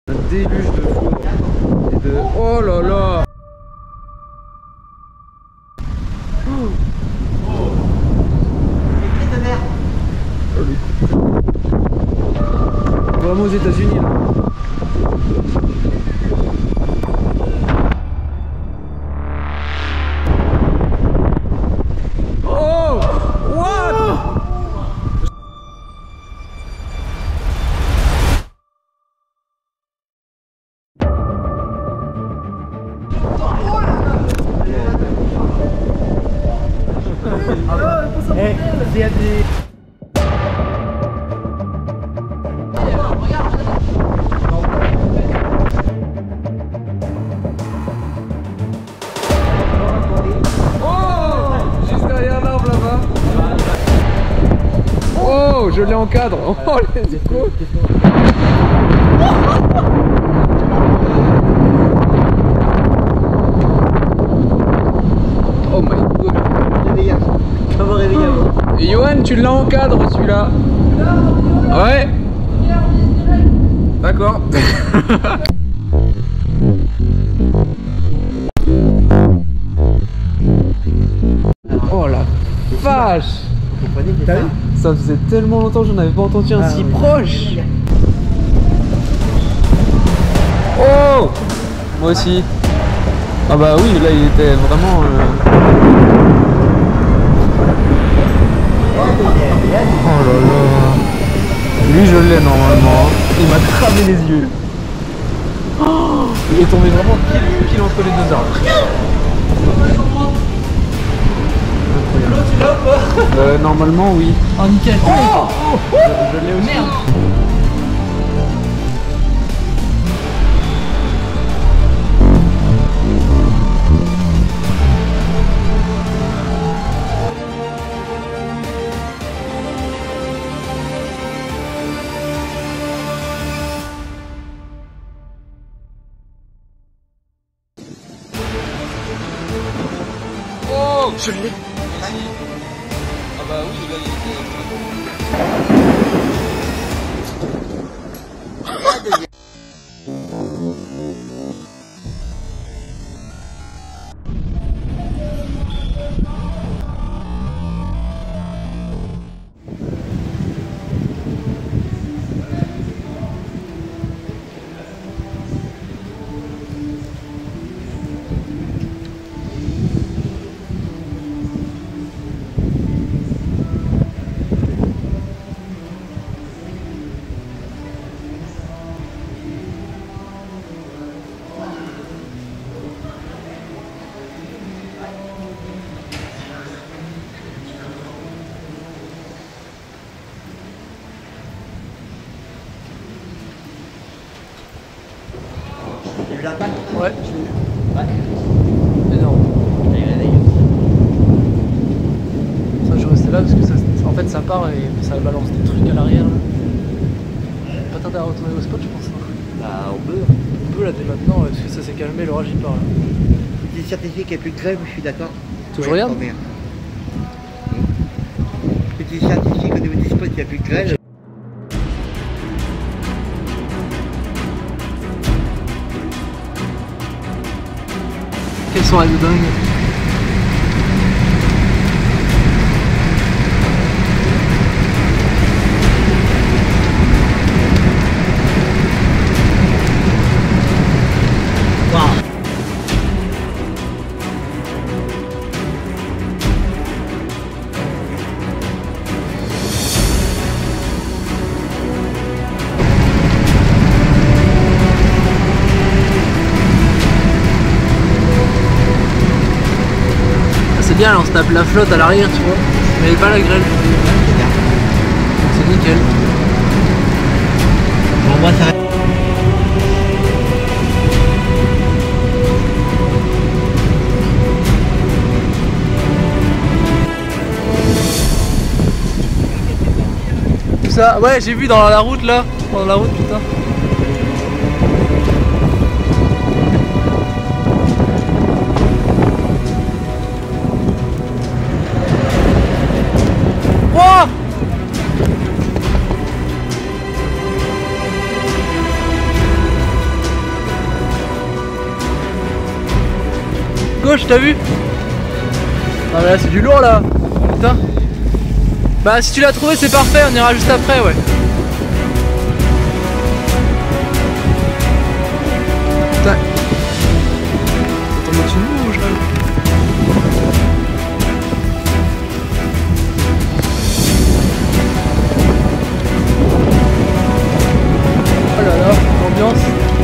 Un déluge de foudre et de... Oh là là. Vraiment aux États-Unis là. Oh! What? Il y a des... Juste derrière l'arbre là-bas. Oh, je l'ai en cadre. Oh, let's go. Oh my god. Et Johan, tu l'as en cadre celui-là. Ouais. D'accord. Oh la vache. Ça faisait tellement longtemps que j'en avais pas entendu un si proche. Oh. Moi aussi. Ah bah oui, là il était vraiment... Oh là là. Lui je l'ai normalement. Il m'a cramé les yeux. Oh, il est tombé vraiment pile entre les deux arbres. Normalement oui. Oh nickel. Oh, je l'ai aussi. Merde. Oh, je l'ai. Ah bah oui, là il était... T'as vu l'impact? Ouais, je l'ai vu. Ouais. Énorme. Et il réveille. Ça, je restais là parce que ça, en fait ça part et ça balance des trucs à l'arrière. Pas tarder à retourner au spot, je pense. Bah on peut. On peut là dès maintenant parce que ça s'est calmé, l'orage il part là. Petit scientifique et plus de grève, je suis d'accord. Je regarde. Petit scientifique au niveau du spot, il n'y a plus de grève. Quelle soirée de dingue. C'est bien, là on se tape la flotte à l'arrière, tu vois, mais pas la grêle. C'est nickel. On voit ça. Tout ça, ouais, j'ai vu dans la route là, dans la route, putain. Wow! gauche, t'as vu? Ah mais là c'est du lourd là. Putain. Bah si tu l'as trouvé c'est parfait, on ira juste après, ouais. Putain. Attends, mais tu nous bouges là. Oh là là, l'ambiance.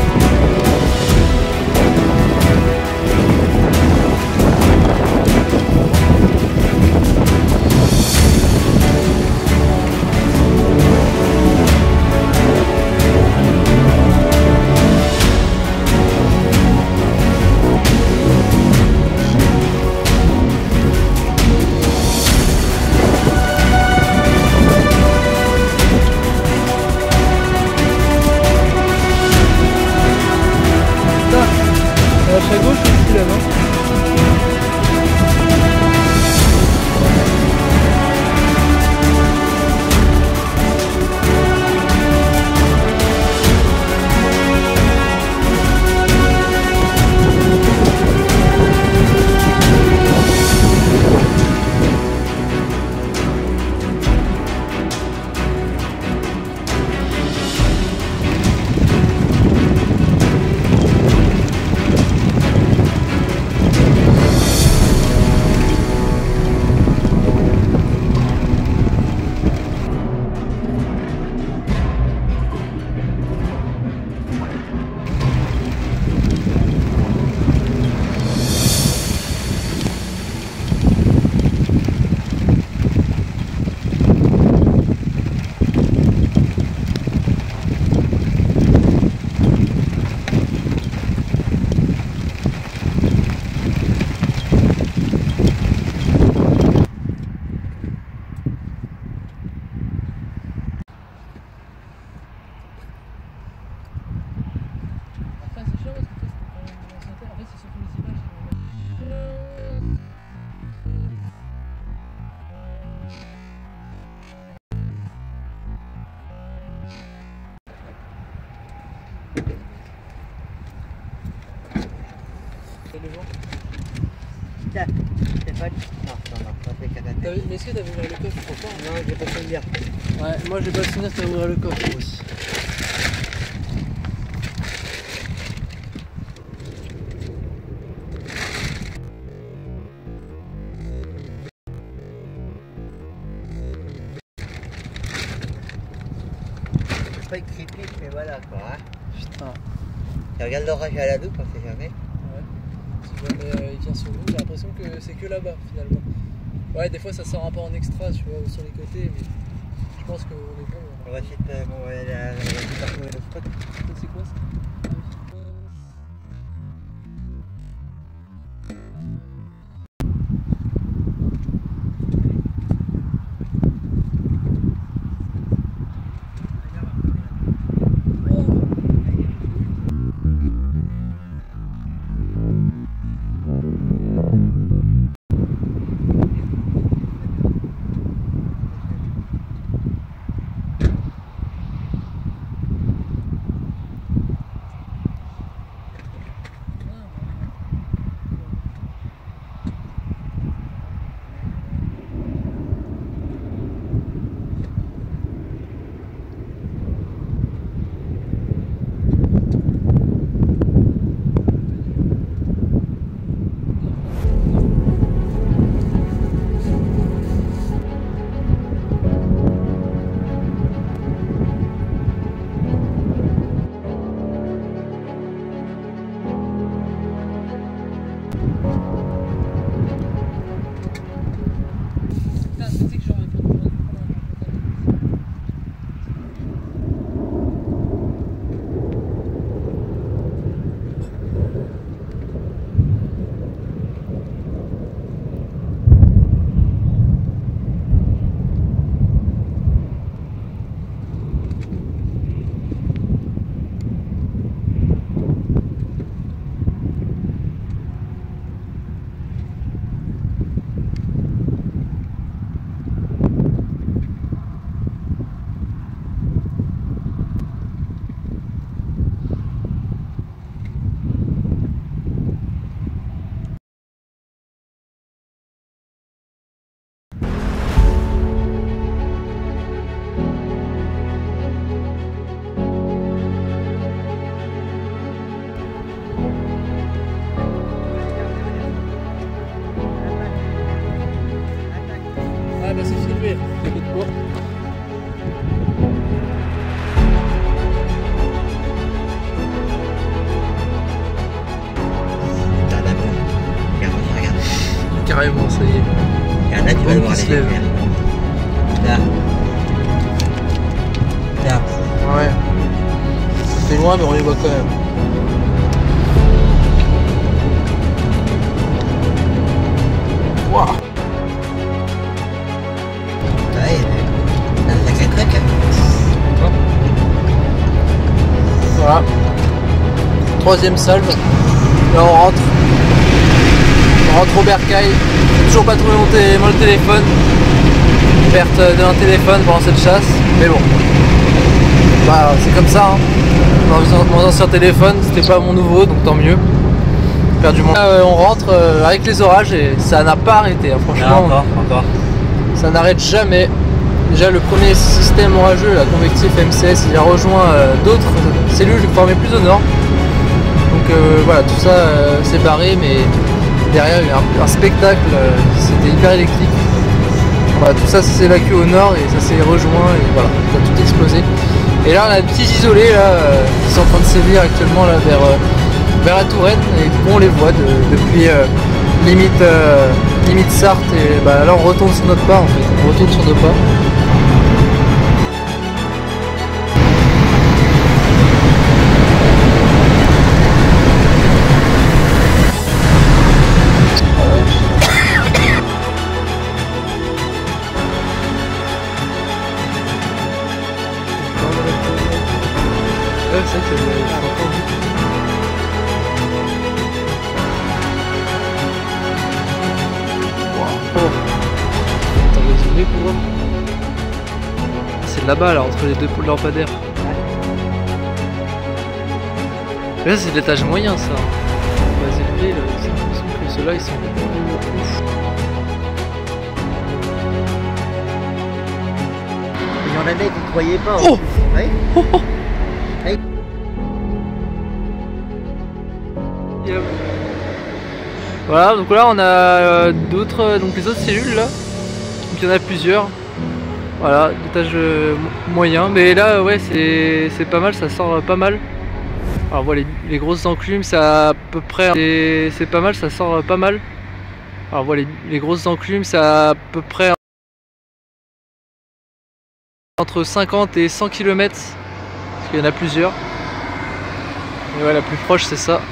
À gauche aussi là-bas. Tiens, Stéphane. Non, pas fait canapé. Mais est-ce que t'as ouvert le coffre pour toi? Non, j'ai pas fait bien. Ouais, moi j'ai pas le souvenir que t'as ouvert le coffre aussi. C'est pas écrit pif, mais voilà quoi. Hein. Putain. Tu regardes l'orage à la loupe, on sait jamais. Ouais. Si jamais il vient sur nous, j'ai l'impression que c'est que là-bas finalement. Ouais, des fois ça sort un peu en extra, tu vois, ou sur les côtés, mais je pense qu'on est bon. On va essayer de bon, trouver le spot. C'est quoi ça? Même qui se lève. Là. Là. Ouais. C'est loin, mais on les voit quand même. Waouh. Ouais, c'est un sacré truc. Voilà. Troisième salve. Là on rentre. On rentre au bercail. J'ai toujours pas trouvé mon téléphone. Perte d'un téléphone pendant cette chasse. Mais bon. Bah c'est comme ça. Hein. Mon ancien téléphone, c'était pas mon nouveau, donc tant mieux. Perdu mon. On rentre avec les orages et ça n'a pas arrêté. Hein. Franchement. Là, encore. Ça n'arrête jamais. Déjà le premier système orageux, la convectif MCS, il a rejoint d'autres cellules formées plus au nord. Donc voilà, tout ça s'est barré, mais derrière il y a eu un spectacle, c'était hyper électrique. Voilà, tout ça s'est évacué au nord et ça s'est rejoint et voilà, ça a tout explosé. Et là on a des petits isolés là, qui sont en train de sévir actuellement là, vers la Touraine et on les voit depuis limite Sarthe et bah, là on retourne sur notre pas en fait, on retourne sur nos pas. C'est vrai que c'est entendu. Wow. T'as résumé pour voir. C'est là-bas là, entre les deux lampadaires. Là c'est l'étage moyen ça. Pas élevé là, j'ai l'impression que ceux-là ils sont ouf. Il y en avait qui croyaient pas. Oh Ouais. Oh, oh. Hey. Voilà, donc là on a d'autres, donc les autres cellules là, donc il y en a plusieurs. Voilà, l'étage moyen, mais là ouais c'est pas mal, ça sort pas mal. Alors voilà, les grosses enclumes, ça à peu près, c'est pas mal, ça sort pas mal. Alors voilà, les grosses enclumes, ça à peu près entre 50 et 100 km, parce qu'il y en a plusieurs. Et ouais, la plus proche c'est ça.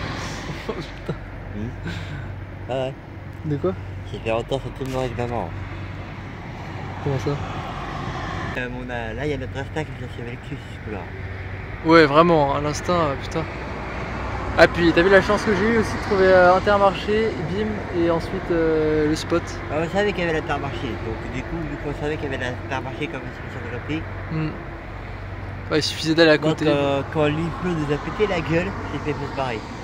Ah ouais. De quoi? J'ai fait longtemps sur tout le monde évidemment. Comment ça? Là il y a notre instinct qui vient avec le cul ce coup-là. Ouais vraiment, à l'instinct, putain. Ah puis t'as vu la chance que j'ai eu aussi de trouver Intermarché, BIM et ensuite le spot. Ah, on savait qu'il y avait l'Intermarché, donc du coup vu qu'on savait qu'il y avait l'Intermarché comme sur le prix. Ouais, il suffisait d'aller à côté. Donc quand l'IFE nous a pété la gueule, j'ai fait pareil.